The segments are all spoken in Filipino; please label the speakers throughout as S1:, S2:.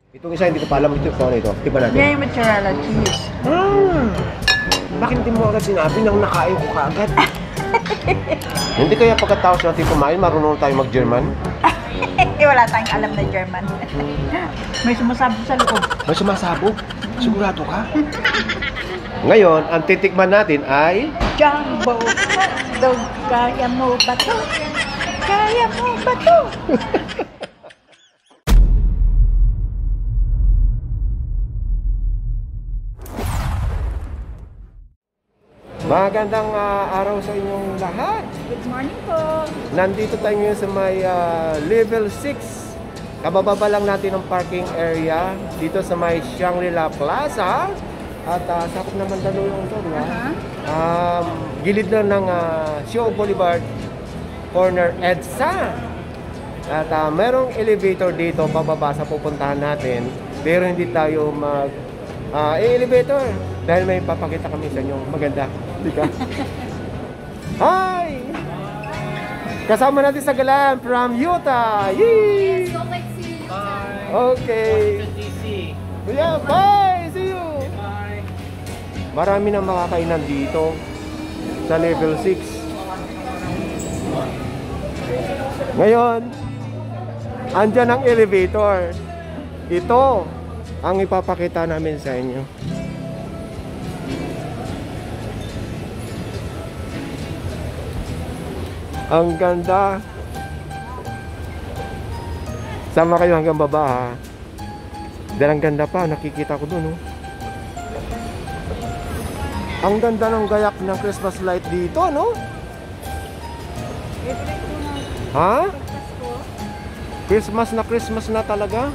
S1: Itong isa, hindi ko pa alam ito kung ano ito. Tiba natin.
S2: Yan yung mozzarella cheese.
S1: Bakit hindi mo agad sinabi nang nakain ko kaagad? Hindi kaya pagkatapos natin kumain, marunong tayo mag-German?
S2: Wala tayong alam na German. May sumasabog sa loob.
S1: May sumasabog? Sigurado ka? Ngayon, ang titikman natin ay...
S2: Jumbo hotdog, kaya mo ba to? Kaya mo ba to?
S1: Magandang araw sa inyong lahat.
S2: Good morning po.
S1: Nandito tayo ngayon sa may level 6. Kabababa lang natin ang parking area dito sa may Shangri-La Plaza. At sakop na Mandaluyong ito, di ba? Gilid na ng Show Boulevard, corner EDSA. At merong elevator dito pababa sa pupuntahan natin. Pero hindi tayo elevator dahil may papakita kami sa inyo maganda. Di ka? Hi! Kasama natin sa galan from Utah. Yee!
S3: Yes, so like see you. Bye.
S1: Okay. Yeah, bye! See you!
S3: Bye.
S1: Marami nang makakainan dito sa level 6. Ngayon, andyan ang elevator. Ito ang ipapakita namin sa inyo. Ang ganda. Sama kayo hanggang baba, ha. Dahil ang ganda pa, nakikita ko dun, oh. Ang ganda ng gayak ng Christmas light dito, no? Ha? Christmas na talaga.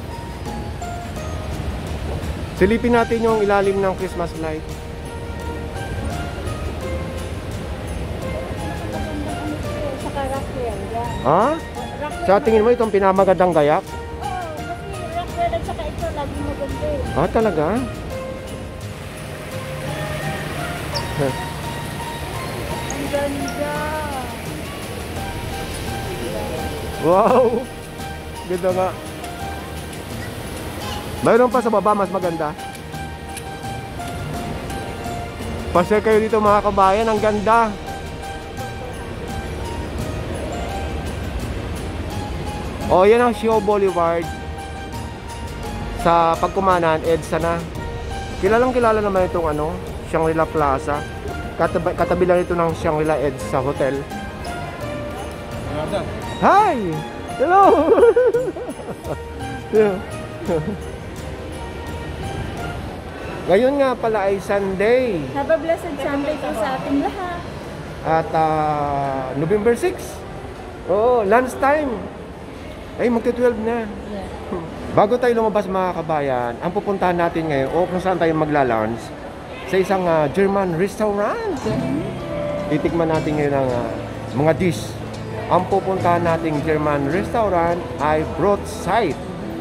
S1: Silipin natin yung ilalim ng Christmas light. Ha? Sa tingin mo itong pinamagandang gayak?
S2: Oo, kasi Rockwell at saka ito lagi maganda eh.
S1: Ah, talaga?
S2: Ang ganda.
S1: Wow! Ganda nga. Mayroon pa sa baba mas maganda. Pasyal kayo dito mga kabayan, ang ganda. Oh, yan ang Show Boulevard. Sa pagkumanan, EDSA na. Kilalang kilala naman itong Shangri-La Plaza. Katabi lang ito ng Shangri-La EDSA Hotel. Hi! Hello! Ngayon nga pala ay Sunday.
S2: Have a blessed Sunday po sa ating lahat.
S1: At November 6. Oh, lunch time. Ay, magti-12 na.
S2: Yeah.
S1: Bago tayo lumabas mga kabayan, ang pupuntahan natin ngayon o kung saan tayo magla-lunch sa isang German restaurant. Titikman natin ngayon ang mga dish. Ang pupuntahan nating German restaurant ay BROZEIT.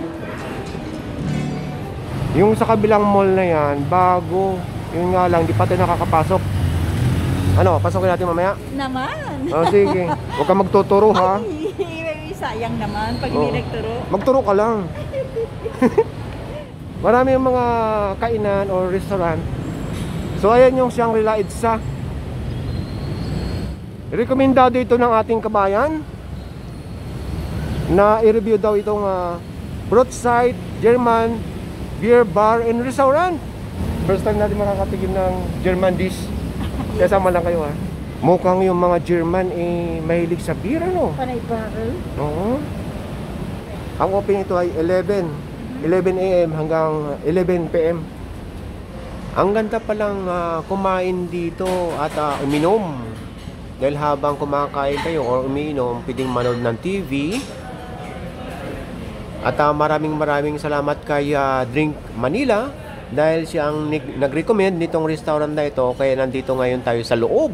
S1: Yung sa kabilang mall na yan, bago. Yun nga lang, di pa tayo nakakapasok. Ano, pasokin natin mamaya?
S2: Naman.
S1: Oh, sige. Huwag ka magtuturo, ha?
S2: Sayang naman pag hindi nagturo.
S1: Magturo ka lang. Marami yung mga kainan o restaurant. So ayan yung Shangri-La EDSA. Rekomendado ito ng ating kabayan na i-review daw itong BROZEIT German Beer Bar and Restaurant. First time natin makakatikim ng German dish. Kaya sama lang kayo, ha. Mukhang yung mga German mahilig sa beer, ano?
S2: Panay barrel.
S1: Oo. Ang open ito ay 11 AM hanggang 11 PM. Ang ganda palang kumain dito at uminom. Dahil habang kumakain kayo o umiinom, pwedeng manood ng TV. At maraming salamat kay Drink Manila dahil siya ang nag-recommend nitong restaurant na ito. Kaya nandito ngayon tayo sa loob.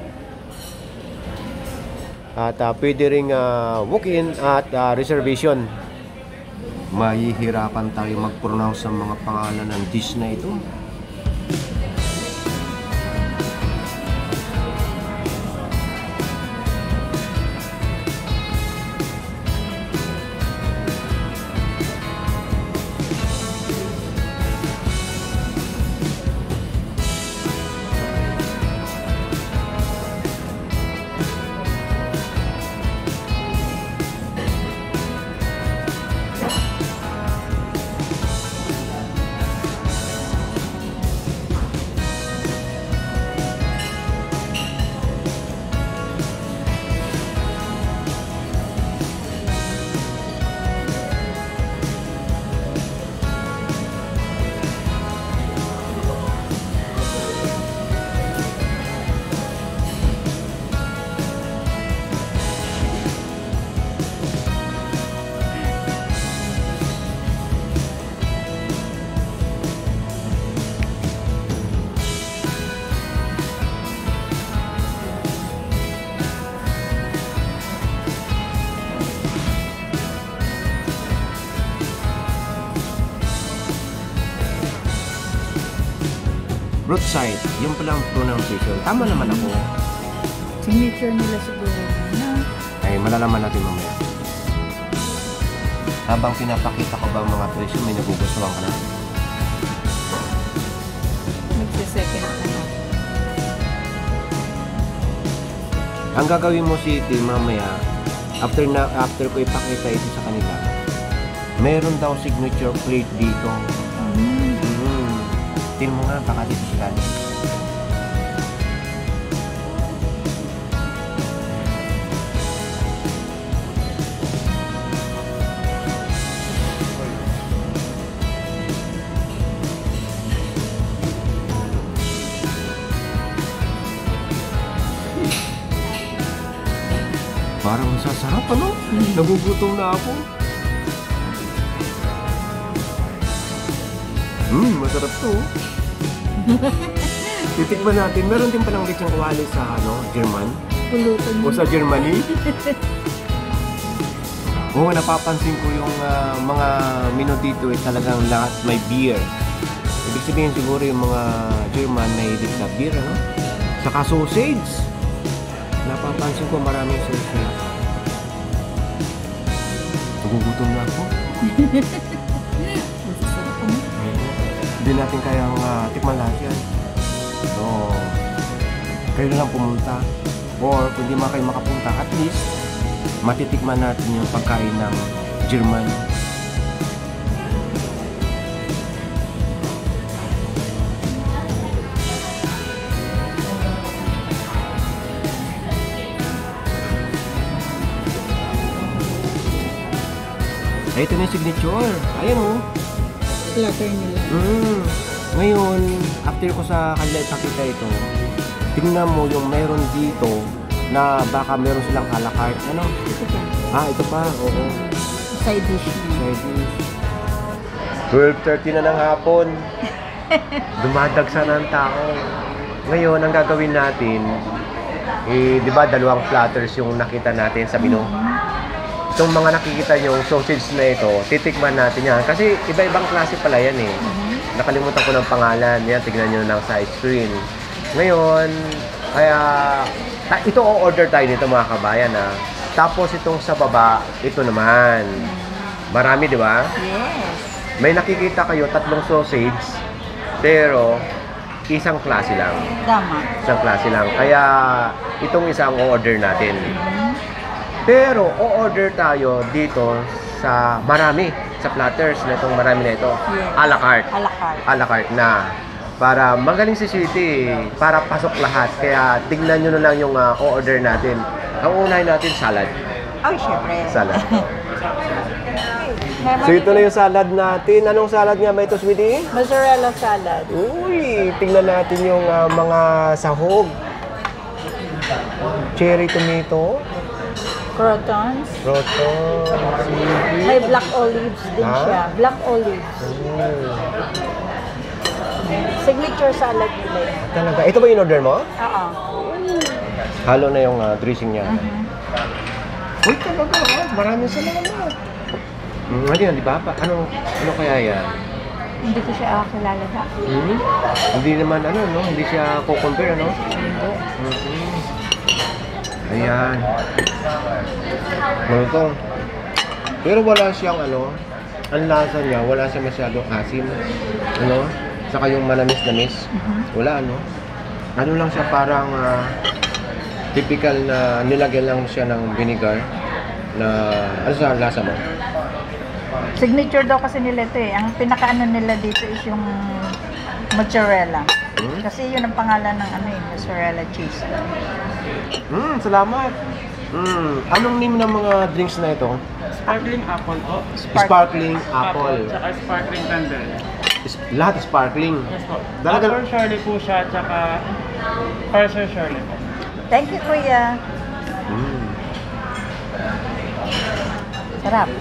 S1: At pwede ring walk-in at reservation. Mahihirapan tayo mag-pronounce ang mga pangalan ng dish na ito. BROZEIT. Yung pala ang pronunciation. Tama naman ako.
S2: Signature nila siguro. No?
S1: Ay, malalaman natin mamaya. Habang pinapakita ko ba ang mga presyo, may nagugustuhan ka na?
S2: Magsa-second ka na.
S1: Ang gagawin mo si mamaya, after ko ipakita ito sa kanila, meron daw signature plate dito. Tingnan mo nga, baka dito sila. Parang masasarap, ano? Nagugutom na ako. Masarap to. Titikman natin. Meron din palang lechong kawali sa, German.
S2: Pulutan
S1: O sa Germany. Oo, napapansin ko yung mga menu dito talagang lahat may beer. Ibig sabihin siguro yung mga German may hilig sa beer, ano? Saka sausage. Napapansin ko maraming sausage. Nagugutom na ako. Hindi natin kayang tikman lahat yan. So, kayo na lang pumunta. Or kung di man kayo makapunta, at least matitikman natin yung pagkain ng German. Ay, ito na yung signature. Ayan o.
S2: Platter nila.
S1: Ngayon, after ko sa kanila ipakita ito, tingnan mo yung meron dito na baka meron silang a la carte. Ano?
S2: Ito pa.
S1: Ito pa. Oo.
S2: Side dish.
S1: Side dish. 12:30 na ng hapon. Dumadagsa na ang tao. Ngayon, ang gagawin natin, di ba, 2 platters yung nakita natin sa menu. Itong mga nakikita yung sausage na ito, titikman natin yan. Kasi iba-ibang klase pala yan eh. Nakalimutan ko ng pangalan. Yan, tignan nyo lang sa screen. Ngayon, kaya ito o-order tayo nito mga kabayan ha. Tapos itong sa baba, ito naman. Marami, di ba?
S2: Yes.
S1: May nakikita kayo 3 sausage, pero isang klase lang.
S2: Tama.
S1: Isang klase lang. Kaya itong isang o-order natin. Pero o-order tayo dito sa marami, sa platters na itong marami na ito.
S2: Yes.
S1: A la carte.
S2: A la carte.
S1: A la carte na. Para magaling si Sweetie, para pasok lahat. Kaya tignan nyo na lang yung o-order natin. Ang unahin natin, salad.
S2: Ay, syempre.
S1: Salad. So ito na yung salad natin. Anong salad nga ba ito, Sweetie?
S2: Mozzarella salad.
S1: Uy, tingnan natin yung mga sahog. Cherry tomato.
S2: Crotons.
S1: Roto.
S2: May black olives din
S1: Ha?
S2: siya. Black olives. Signature salad nila yun.
S1: Talaga. Ito ba yung order mo?
S2: Oo.
S1: Halo na yung dressing niya. Uy, talaga. Maraming salamat. Ano yan, di ba? Ano kaya yan?
S2: Hindi ko siya kilala na.
S1: Hindi naman, no? Hindi siya co-compare, ano?
S2: Hindi.
S1: Ayan. Ito. Pero wala siyang, ang lasa niya, wala siya masyadong asim. Saka yung manamis-namis. Wala, ano lang siya parang typical na nilagyan lang siya ng vinegar na, ano sa lasa mo?
S2: Signature daw kasi nila ito eh. Ang pinakaano nila dito is yung mozzarella. Kasi yun ang pangalan ng mozzarella cheese.
S1: Salamat. Anong name ng mga drinks na ito?
S3: Sparkling apple po.
S1: Sparkling apple.
S3: Tsaka sparkling cranberry.
S1: Lahat sparkling.
S3: Yes po.
S1: Talaga-
S3: Apple Shirley po siya, tsaka Parser Shirley po.
S2: Thank you, Kuya. Sarap.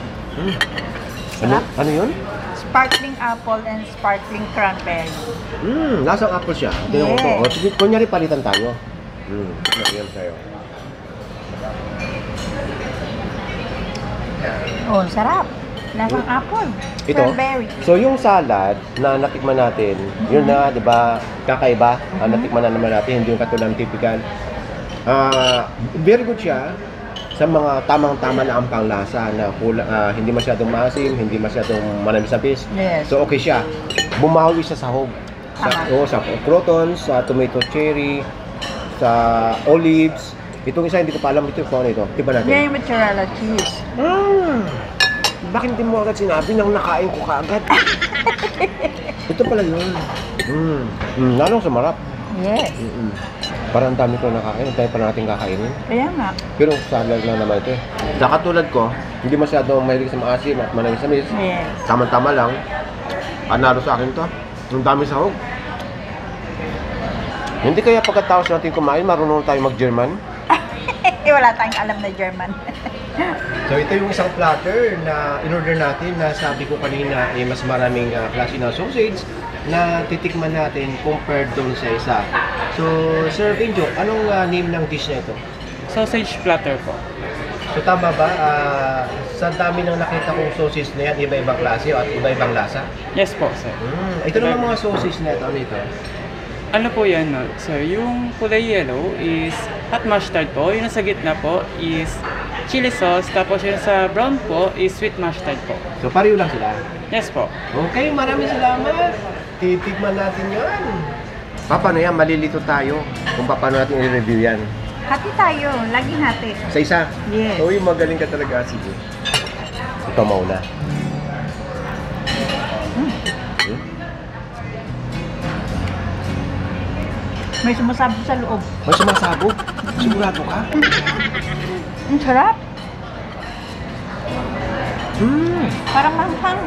S1: Ano yun?
S2: Sparkling apple and sparkling cranberry.
S1: Lasang apple siya. Tingnan mo to.
S2: Yes.
S1: O, sige, kunyari palitan tayo. Yan sa'yo.
S2: Oh, sarap. Lasang apple.
S1: Ito.
S2: Strawberry.
S1: So yung salad na natikman natin, yun na, 'di ba? Kakaiba. Natikman na naman natin, hindi yung katulad ng typical. Very good siya sa mga tamang-tama na ang panglasa na hindi masyadong maasim, hindi masyadong manamis-napis.
S2: Yes.
S1: So okay siya. Bumawi sa sahog. Sa crotons, sa tomato cherry, sa olives. Itong isa hindi ko pa alam ito kung ano ito. Tiba natin.
S2: Yan yung mozzarella cheese.
S1: Bakit hindi mo agad sinabi nang nakain ko kaagad? Ito pala yun. Lalong sumarap.
S2: Yes.
S1: Parang dami ko nakakain, tayo pa natin kakainin.
S2: Kaya nga.
S1: Pero salad lang naman ito eh. Katulad ko, hindi masyadong mahilig sa maasim at manamis-namis.
S2: Yes.
S1: Tama-tama lang. Panalo sa akin to. Ang dami sahog. Hindi kaya pagkatapos natin kumain, marunong tayo mag-German?
S2: Wala tayong alam na German.
S1: So ito yung isang platter na in-order natin na sabi ko kanina mas maraming klase ng sausage na titikman natin compared doon sa isa. So Sir Benjo, anong name ng dish na ito?
S3: Sausage platter po.
S1: So tama ba? Sa dami ng nakita kong sausage na yan, iba-ibang klase at iba-ibang lasa?
S3: Yes po, sir.
S1: Ito naman mga sausage na ito, ano ito?
S3: Ano po yan, no? Sir, yung kulay yellow is hot mustard po. Yung nasa gitna po is chili sauce. Tapos yung sa brown po is sweet mustard po.
S1: So pareho lang sila?
S3: Yes po.
S1: Okay, maraming salamat. Titigman natin yan. Paano yan? Malilito tayo kung paano natin i-review yan.
S2: Hati tayo. Laging hati.
S1: Sa isa?
S2: Yes.
S1: Uy, magaling ka talaga, sige. Ito mauna.
S2: May sumasabog sa loob.
S1: May sumasabog? Sigurado ka?
S2: Ang sarap. Parang manghang.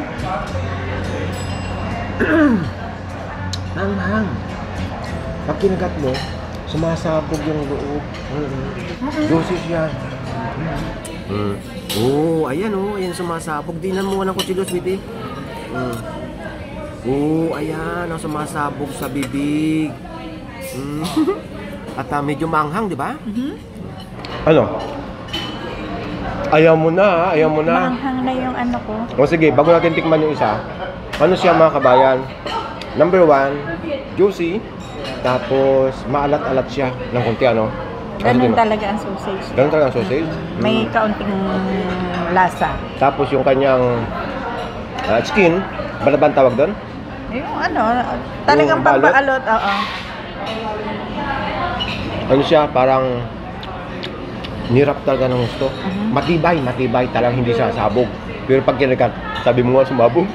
S1: Manghang. Pag kinagat mo, sumasabog yung loob. Juicy siya. Ayan ayan sumasabog. Dinan mo ng kutsilyo, sweetie. Ayan, ang sumasabog sa bibig. At medyo manghang, di ba? Ano? Ayaw mo na, ayaw mo na.
S2: Manghang na yung ano ko.
S1: O sige, bago natin tikman yung isa. Ano siya mga kabayan? Number 1, juicy. Tapos maalat-alat siya ng konti, ano?
S2: Ganun talaga ang sausage.
S1: Ganun talaga ang sausage?
S2: May kaunting lasa.
S1: Tapos yung kanyang skin, balaban tawag doon?
S2: Yung ano, talagang
S1: Yung balot?
S2: pampaalot. Oo.
S1: Ano siya, parang nirap talaga ng gusto. Matibay talagang hindi siya sabog. Pero pag kinagat, sabi mo nga sumabog.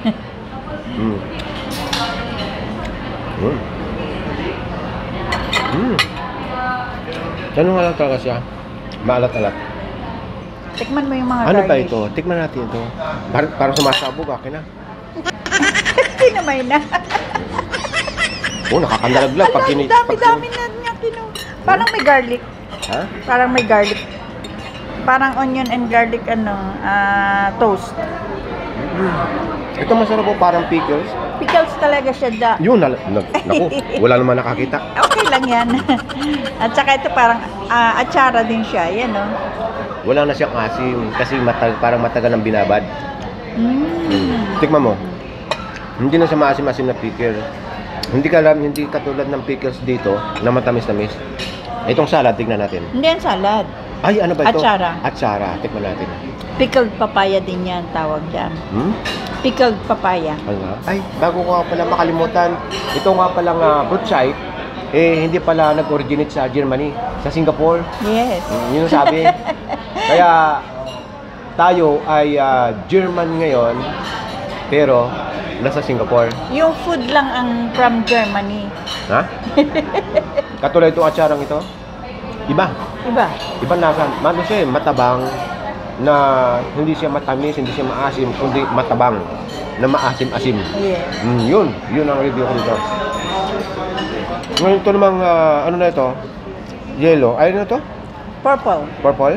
S1: Ano nga lang talaga siya? Maalat-alat.
S2: Tikman mo yung mga
S1: Ano ba
S2: garnish.
S1: ito? Tikman natin ito. Parang sumasabog, akin na.
S2: Kinamay na.
S1: Nakakandalaglag pag kinit.
S2: Dami-dami na niya Parang may garlic.
S1: Ha?
S2: Parang may garlic. Parang onion and garlic toast.
S1: Ito masarap po, parang pickles.
S2: Pickles talaga siya.
S1: Yun, naku, wala naman nakakita.
S2: Okay lang yan. At saka ito parang atsara din siya. Yan, no?
S1: Wala na siyang asim kasi parang matagal ng binabad. Tikman mo. Hindi na siya maasim-asim na pickle. Hindi katulad ng pickles dito na matamis-tamis. Itong salad, tignan natin.
S2: Hindi yan salad.
S1: Ay, ano ba ito?
S2: Atsara.
S1: Atsara, tikman natin.
S2: Pickled papaya din yan, tawag dyan. Pickled papaya.
S1: Ano nga? Ay, bago ko nga pala makalimutan, ito nga palang BROZEIT, hindi pala nag-originate sa Germany, sa Singapore.
S2: Yes.
S1: Yun ang sabi. Kaya, tayo ay German ngayon, pero nasa Singapore.
S2: Yung food lang ang from Germany.
S1: Ha? Katulad itong atsarang ito? Iba. Ibang lasa. Ano siya matabang na hindi siya matamis, hindi siya maasim, kundi matabang na maasim-asim.
S2: Yes.
S1: Yun ang review ko dito. Ngayon ito namang, ano na ito? Yellow. Ay, ano ito? Purple?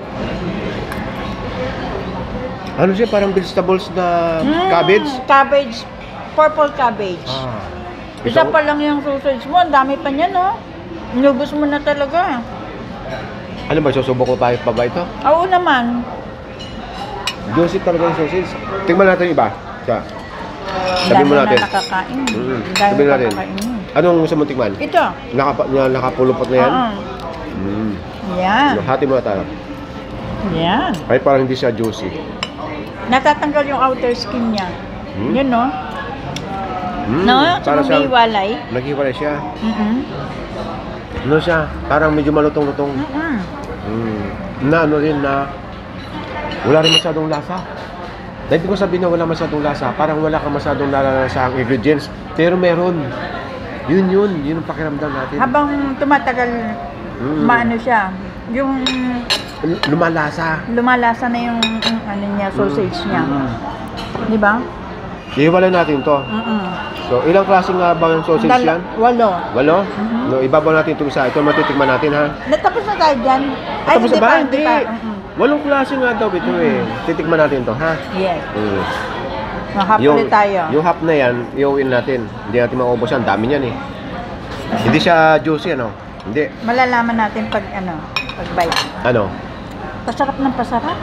S1: Ano siya? Parang vegetables na cabbage?
S2: Cabbage. Purple cabbage. Isa pa lang yung sausage mo. Ang dami pa niyan, no? Inubos mo na talaga.
S1: Ano ba? Susubok ko pa ba ito?
S2: Oo naman.
S1: Juicy talaga yung sausage. Tingnan natin yung iba. Siya. Sabi mo natin.
S2: Na nakakain.
S1: Sabi natin. Anong gusto mong tikman?
S2: Ito.
S1: Nakapulupot na yan?
S2: Yan.
S1: Hati mo na tayo.
S2: Yan.
S1: Ay, parang hindi siya juicy.
S2: Natatanggal yung outer skin niya. Yun, no? No?
S1: Para
S2: Tsaka may walay.
S1: Naghiwalay siya. Ano siya? Parang medyo malutong-lutong. Na ano rin na wala rin masyadong lasa. Dahil ko sabihin na wala masyadong lasa, parang wala kang masyadong nalasang ingredients. Pero meron. Yun ang pakiramdam natin.
S2: Habang tumatagal, maano siya, yung
S1: lumalasa
S2: na yung ano niya, sausage niya. Di ba?
S1: Ihiwalay natin to. So, ilang klase nga ba yung sausage yan?
S2: 8.
S1: 8? No, ibabaw natin itong isa. Ito matitikman natin, ha?
S2: Natapos na tayo dyan. Ay,
S1: Tapos na ba? Hindi.
S2: pa.
S1: 8 klase nga daw ito eh. Titikman natin to, ha?
S2: Yes. Mahap ulit tayo.
S1: Yung half na yan, iuwin natin. Hindi natin maubos yan. Dami niyan eh. Hindi siya juicy, ano? Hindi.
S2: Malalaman natin pag bite.
S1: Ano?
S2: Pasarap ng pasarap.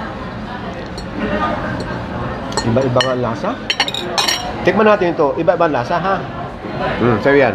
S1: Iba-iba nga ang lasa. Tikman natin ito. Iba-iba ang lasa, ha? So yan.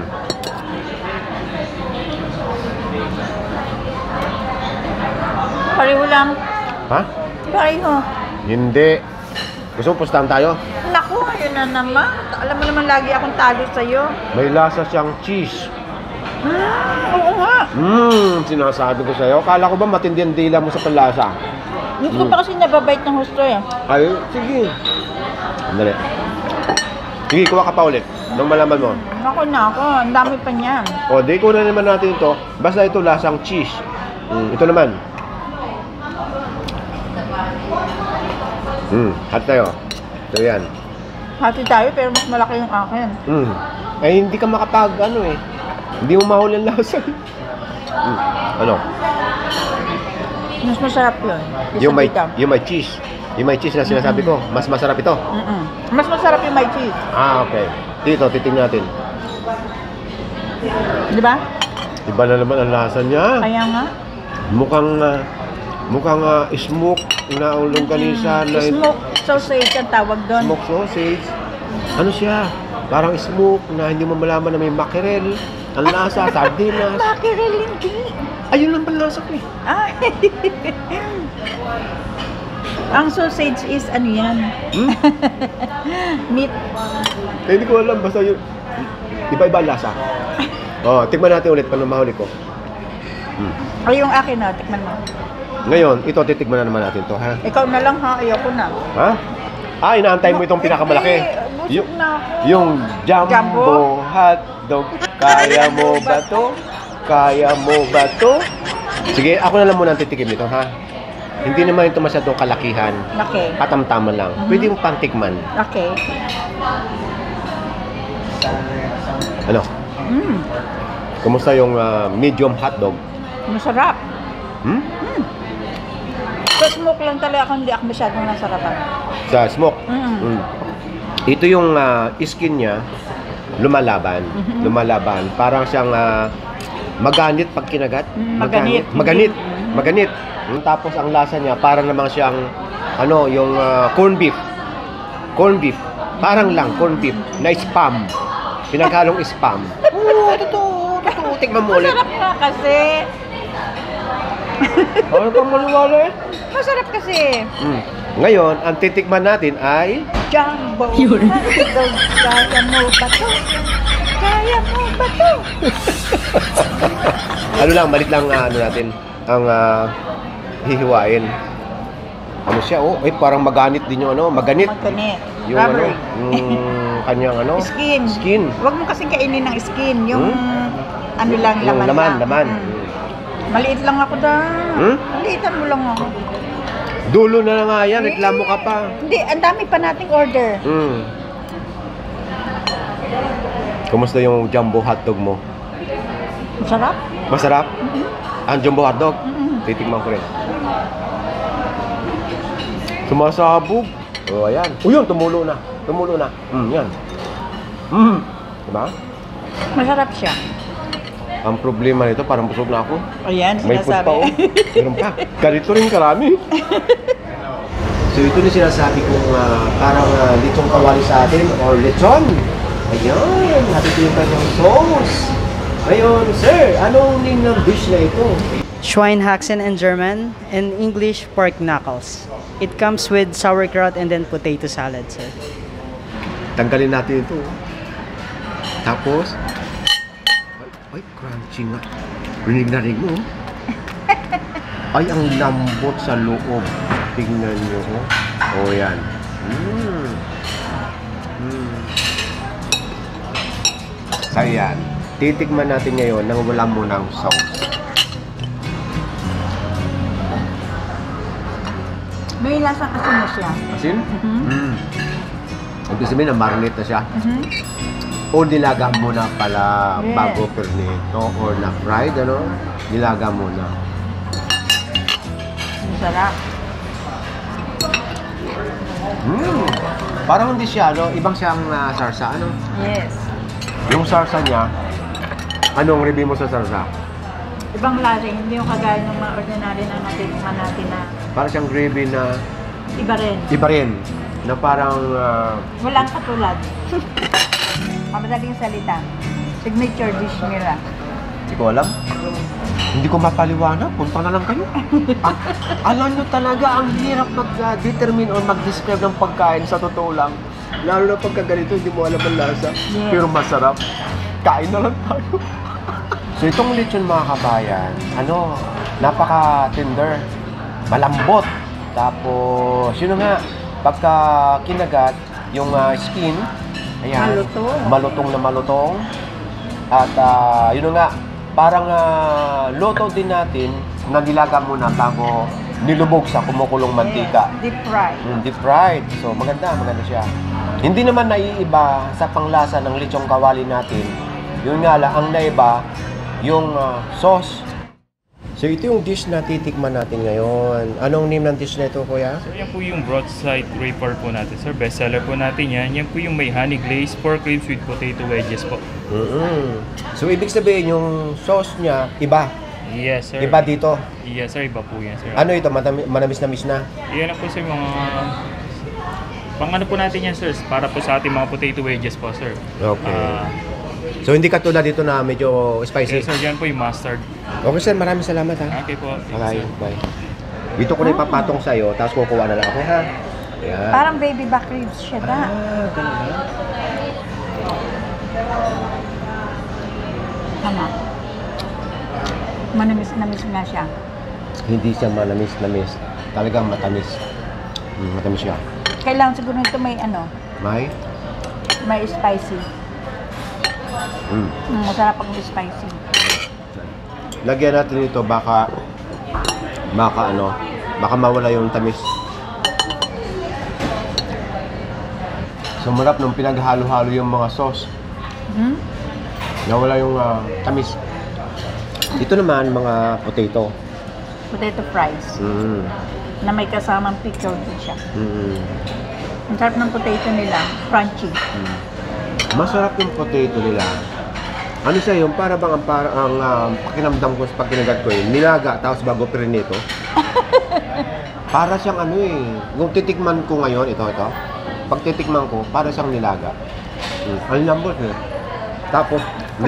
S2: Pareho lang.
S1: Ha?
S2: Pareho.
S1: Hindi. Gusto mo pustahan tayo?
S2: Naku, yun na naman. Alam mo naman lagi akong talo sa'yo.
S1: May lasa siyang cheese.
S2: Oo nga.
S1: Sinasabi ko sa'yo. Kala ko ba matindi ang dila mo sa panlasa?
S2: Hindi ko pa kasi nababait ng gusto eh.
S1: Ay, sige. Andali. Sige, kuha ka pa ulit. Nung malaman mo.
S2: Naku. Ang dami pa niyan.
S1: O, di ko na naman natin ito. Basta ito lasang cheese. Ito naman. Hati tayo. Ito yan.
S2: Hati tayo pero mas malaki yung akin.
S1: Ay, hindi ka makapag, hindi mo mahuli ang lasa. Ano?
S2: Mas masarap yun.
S1: Yung may cheese. Yung may cheese na sinasabi ko, mas masarap ito.
S2: Mas masarap yung may cheese.
S1: Okay. Dito, titingnan natin.
S2: Di ba?
S1: Iba na naman ang lasa niya.
S2: Kaya nga.
S1: Mukhang smoke na longganisa na
S2: Smoke sausage ang tawag doon.
S1: smoke sausage. Ano siya? Parang smoke na hindi mo malaman na may mackerel. Ang lasa, sardinas.
S2: Mackerel hindi.
S1: Ayun lang pala lasa ko eh.
S2: Ang sausage is ano yan? Meat.
S1: Hindi ko alam, basta yun. Iba-iba ang lasa. Tikman natin ulit pag mahuli ko.
S2: Ay, yung akin na, tikman mo.
S1: Ngayon, ito titikman na naman natin to, ha?
S2: Ikaw na lang ha, ayoko na.
S1: Ha? Inaantay mo itong pinakamalaki.
S2: Busog na ako.
S1: Yung jumbo hotdog. Kaya mo ba to? Kaya mo ba to? Sige, ako na lang muna ang titikim nito, ha? Hindi naman ito masyadong kalakihan.
S2: Okay.
S1: Katamtaman lang. Pwede yung pantikman.
S2: Okay.
S1: Ano? Kumusta yung medium hotdog?
S2: Masarap. Sa smoke lang talaga ako, hindi ako masyadong nasarapan.
S1: Sa smoke? Ito yung skin niya, lumalaban. Lumalaban. Parang siyang maganit pag kinagat. Maganit. Tapos ang lasa niya, parang namang siyang, yung corn beef. Corn beef. Parang lang, corn beef na spam. Pinaghalong spam. Totoo. Tikman mo ulit.
S2: Masarap nga kasi.
S1: Ano pang maliwala eh?
S2: Masarap kasi.
S1: Ngayon, ang titikman natin ay
S2: Jumbo. Kaya mo ba to? Kaya mo ba to?
S1: Malit lang natin ang hihiwain. Ano siya? Parang maganit din yung maganit.
S2: Maganit.
S1: Yung
S2: Rubbery.
S1: yung kanyang
S2: Skin. Huwag mo kasing kainin ng skin. Yung lang,
S1: yung
S2: laman. Maliit lang ako Maliitan mo lang ako.
S1: Dulo na nga yan, reklamo ka pa.
S2: Hindi, ang dami pa nating order.
S1: Kumusta yung jumbo hotdog mo?
S2: Masarap?
S1: Masarap? Ang jumbo hotdog? Titikman ko rin. Sumasabog. Ayan. Yun, tumulo na. Yan. Diba?
S2: Masarap siya.
S1: Ang problema nito, parang busog na ako.
S2: Ayan,
S1: May food
S2: sinasabi.
S1: pa Meron pa. Ganito rin karami. So ito na sinasabi kong parang litong kawali sa atin or lechon. Ayan, natitipan yung sauce. Ngayon, sir, anong name ng dish na ito?
S4: Schweinehaxen in German, in English, pork knuckles. It comes with sauerkraut and then potato salad, sir.
S1: Tanggalin natin ito. Tapos, ay, crunchy nga. Rinig na rin mo. Ay, ang lambot sa loob. Tingnan nyo. Oh, yan. So, yan. Titikman natin ngayon nang wala munang sauce.
S2: May lasa kasi na siya.
S1: Asin? Ibig sabihin na marinate na siya. O nilaga muna pala bago pernito or na fried, ano? Nilaga muna.
S2: Sarap.
S1: Parang hindi siya, ano? Ibang siyang sarsa, ano?
S2: Yes.
S1: Yung sarsa niya, anong review mo sa sarsa?
S2: Ibang lasa, hindi yung kagaya ng mga ordinary na natikman natin na
S1: Parang siyang gravy na
S2: iba rin.
S1: iba rin. Na parang...
S2: Walang katulad. Madaling salita. Signature dish nila.
S1: Hindi ko alam. Hindi ko mapaliwanag. Punta na lang kayo. Alam nyo talaga, ang hirap mag-determine or mag-describe ng pagkain sa totoo lang. Lalo na pagka ganito, hindi mo alam ang lasa.
S2: Yes.
S1: Pero masarap. Kain na lang tayo. So itong lechon mga kabayan, ano, napaka-tender. Malambot. Tapos, yun nga, pagka kinagat, yung skin, ayan, malutong na malutong. At yun nga, parang luto din natin, nagilaga muna bago nilubog sa kumukulong mantika.
S2: Deep fried.
S1: Deep fried. So maganda siya. Hindi naman naiiba sa panglasa ng lechong kawali natin. Yun nga lang, ang naiba, yung sauce. So ito yung dish na titikman natin ngayon. Anong name ng dish na ito, kuya?
S5: Sir, yan po yung broadside draper po natin, sir. Bestseller po natin yan. Yan po yung may honey glaze, pork ribs with potato wedges po.
S1: So ibig sabihin yung sauce niya, iba?
S5: Yes, sir.
S1: Iba dito?
S5: Yes, sir. Iba po yan, sir.
S1: Ano ito? Manamis-namis na?
S5: Yan na po, sir, mga... Pang ano po natin yan, sir? Para po sa ating mga potato wedges po, sir.
S1: Okay. So hindi katulad dito na medyo spicy?
S5: Okay, sir. Yan po yung mustard.
S1: Okay, sir. Maraming salamat, ha?
S5: Okay po.
S1: Okay, bye. Dito ko na ipapatong sa'yo, tapos kukuha na lang ako, ha? Ayan.
S2: Parang baby back ribs siya da.
S1: Ganun.
S2: Ano? Manamis-namis nga siya.
S1: Hindi siya manamis-namis. Talagang matamis. Matamis siya.
S2: Kailangan siguro nito may ano,
S1: May?
S2: may spicy. Masarap pag may spicy.
S1: Lagyan natin ito baka mawala yung tamis. Sumarap nung pinaghalo-halo yung mga sauce. Nawala yung tamis. Ito naman mga potato.
S2: Potato fries. Na may kasamang pickle din siya. Ang sarap ng potato nila, crunchy.
S1: Masarap yung potato nila. Ano siya yung para bang ang pakinamdam ko sa pagkinagat ko nilaga tapos bago prinito. Para siyang ano kung titikman ko ngayon, ito. Pag titikman ko, para siyang nilaga. Ang lambot Tapos,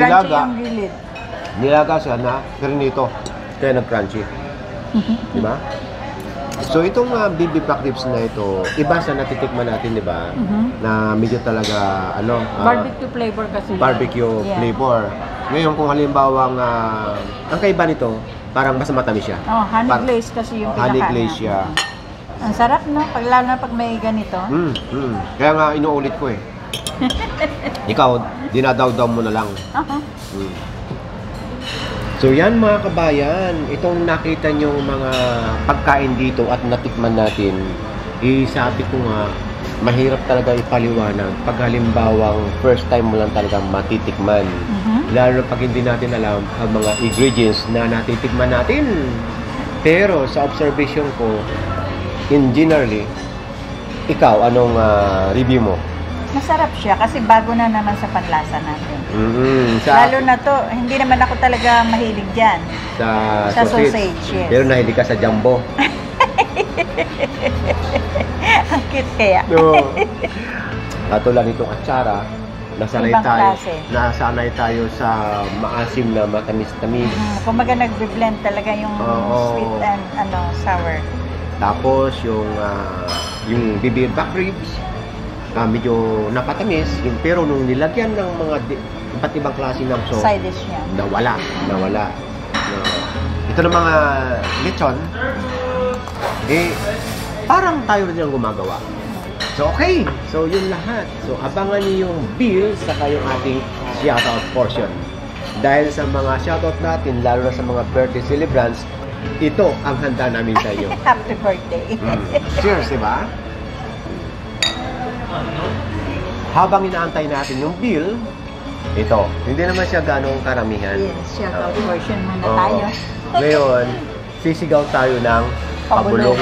S1: nilaga siya na prinito. Kaya nag-crunchy. Diba? So itong BB back ribs na ito, iba sa natitikman natin, di ba? Na medyo talaga
S2: Barbecue flavor kasi.
S1: Barbecue flavor. Ngayon kung halimbawa ang kaiba nito, parang mas matamis siya.
S2: Oh, honey glaze kasi yung pinaka.
S1: Honey glaze siya.
S2: Ang sarap, no? Lalo na pag may ganito.
S1: Kaya nga inuulit ko Ikaw, dinadaw-daw mo na lang. So yan mga kabayan, itong nakita nyo mga pagkain dito at natikman natin, sabi ko nga, mahirap talaga ipaliwanag pag halimbawang first time mo lang talaga matitikman. Lalo pag hindi natin alam ang mga ingredients na natitikman natin. Pero sa observation ko, in generally, ikaw, anong review mo?
S2: Masarap siya kasi bago na naman sa panlasa natin. Lalo na to, hindi naman ako talaga mahilig dyan.
S1: Sa
S2: sausage, yes.
S1: Pero nahilig ka sa jumbo.
S2: Ang cute kaya.
S1: No. Katulad nitong atsara,
S2: Ibang klase.
S1: nasanay tayo sa maasim na matamis-tamis.
S2: Kumaga nagbe-blend talaga yung
S1: Oo.
S2: sweet and sour.
S1: Tapos yung bibig back ribs, medyo napatamis, pero nung nilagyan ng mga iba't ibang klase ng sauce,
S2: Side dish niya.
S1: nawala. No. Ito ng mga lechon, parang tayo rin ang gumagawa. So, okay. So, yun lahat. So, abangan niyo yung bill sa yung ating shoutout portion. Dahil sa mga shoutout natin, lalo na sa mga birthday celebrants, ito ang handa namin sa iyo.
S2: Happy birthday.
S1: Cheers, di ba? Habang inaantay natin yung bill, ito. Hindi naman siya ganong karamihan.
S2: Yes, shoutout portion muna
S1: Oo.
S2: tayo.
S1: Ngayon, sisigaw tayo ng pabulong.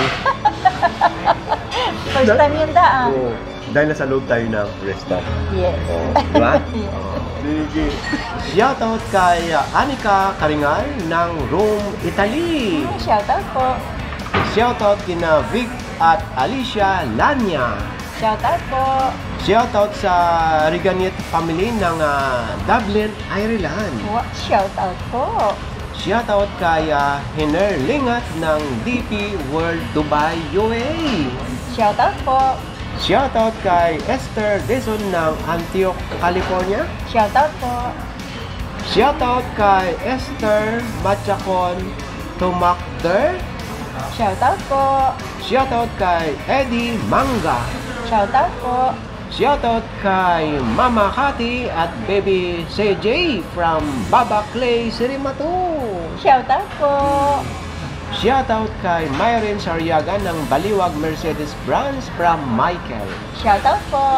S2: First time yun daan.
S1: Oo. Dahil nasa loob tayo ng RESTO.
S2: Yes.
S1: Di ba?
S2: Yes.
S1: Sige. Shoutout kay Anika Karingal ng Rome, Italy.
S2: Shoutout po.
S1: Shoutout kina Vic at Alicia Lanya.
S2: Shoutout po.
S1: Shoutout sa Riganit family ng Dublin, Ireland.
S2: Shoutout po.
S1: Shoutout kay Hiner Lingat ng DP World Dubai, UAE.
S2: Shoutout po.
S1: Shoutout kay Esther Deson ng Antioch, California.
S2: Shoutout po.
S1: Shoutout kay Esther Machacon Tumakder.
S2: Shoutout po.
S1: Shoutout kay Eddie Manga.
S2: Shoutout po.
S1: Shoutout kay Mama Kati at Baby CJ from Baba Clay, Sirimatu.
S2: Shoutout po.
S1: Shoutout kay Myron Saryaga ng Baliwag Mercedes branch from Michael.
S2: Shoutout po.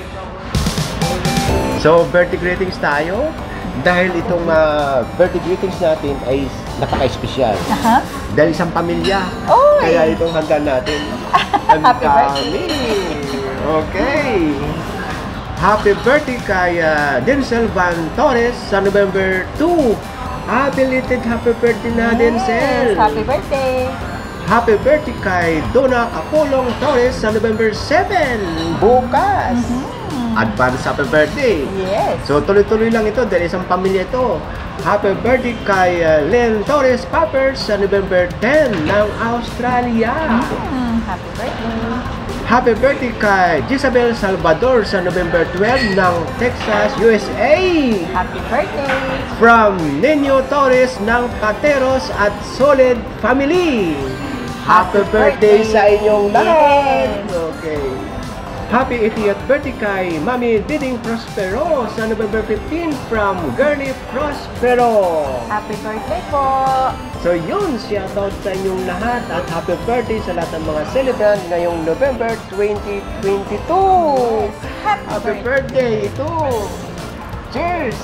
S1: So, birthday greetings tayo. Dahil itong birthday greetings natin ay napaka-espesyal.
S2: Aha.
S1: Dahil isang pamilya.
S2: Oy!
S1: Kaya itong handa natin. Ang
S2: Happy
S1: dami. Okay. Happy birthday kay Denzel Van Torres sa November 2. Belated happy birthday na, Denzel.
S2: Yes, happy birthday.
S1: Happy birthday kay Donna Apolong Torres sa November 7. Bukas. Advance happy birthday.
S2: Yes.
S1: So tuloy-tuloy lang ito dahil isang pamilya ito. Happy birthday kay Len Torres Papers sa November 10 ng Australia.
S2: Happy birthday.
S1: Happy birthday kay Gisabel Salvador sa November 12 ng Texas, USA.
S2: Happy birthday.
S1: From Nino Torres ng Pateros at Solid Family. Happy birthday sa inyong lahat.
S2: Yes.
S1: Okay. Happy 80th birthday kay Mami Diding Prospero sa November 15 from Girly Prospero.
S2: Happy birthday po.
S1: So yun, shoutout sa inyong lahat at happy birthday sa lahat ng mga celebrant ngayong November 2022. Happy birthday ito. Cheers!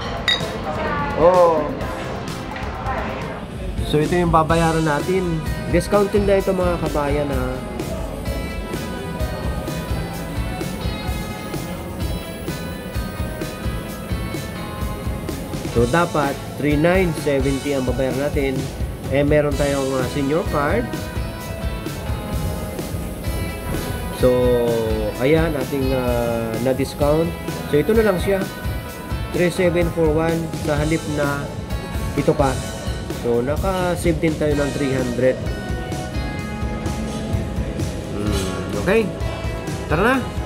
S1: Oh. So ito yung babayaran natin. Discounted na ito mga kabayan ha. So dapat 3,970 ang babayaran natin. Meron tayong senior card. So ayan ating na-discount. So ito na lang siya. 3,741 sa halip na ito pa. So naka-save din tayo ng 300. Okay. Tara na.